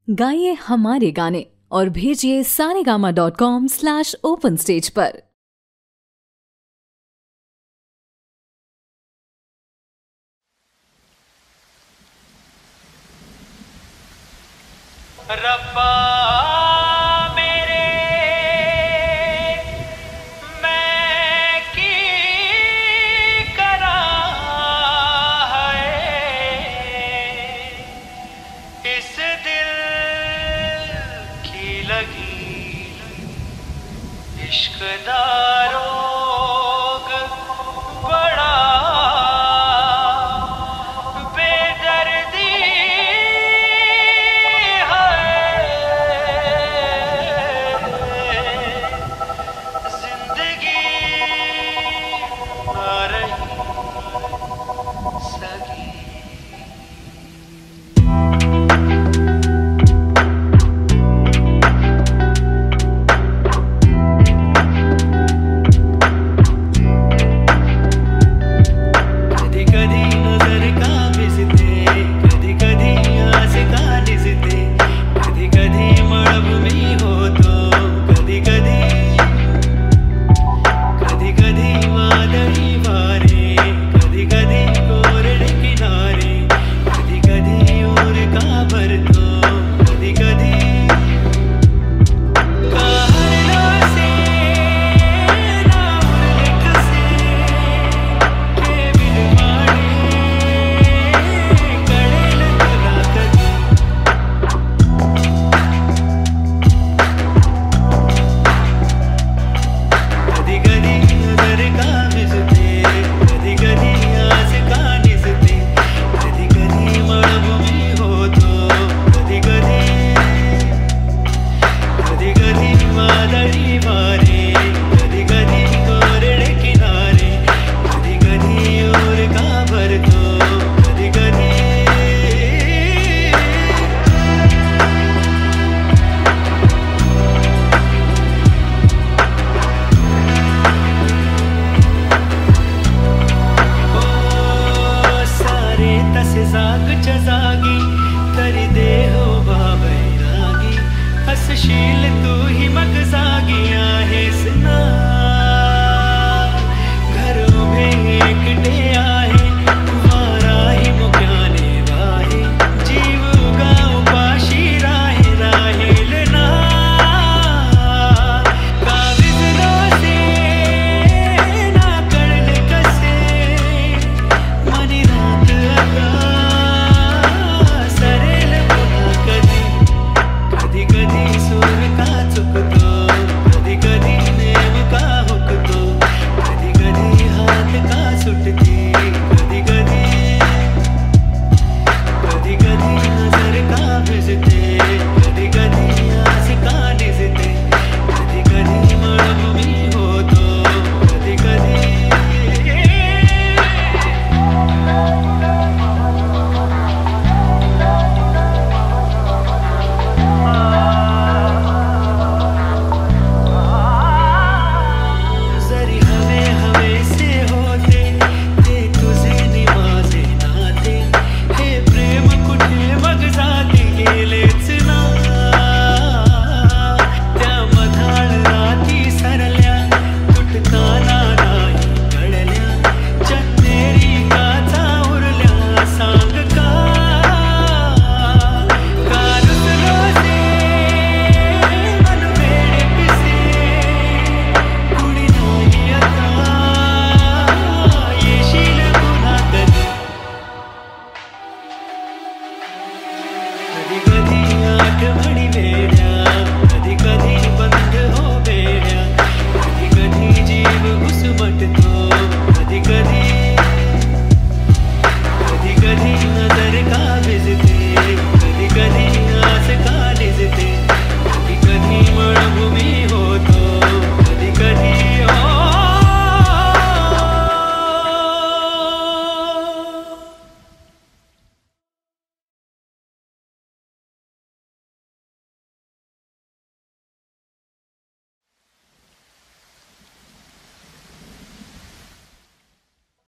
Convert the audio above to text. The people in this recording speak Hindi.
गाइए हमारे गाने और भेजिए saregama.com/open-stage पर। रब्बा मेरे मैं की करा है इस दिल की लगी इश्क दा रोग बड़ा जाग जागी तरी देह बाबैरागी हसशील तू ही मग जागी आहेस ना घर उभे एकटे आहे वाराही मुक्याने वाहे जीव उगा उपाशी राहे राहील ना का विसरो से ना कळल कसे मनी रात आता कधी कधी आठवणी वेड्या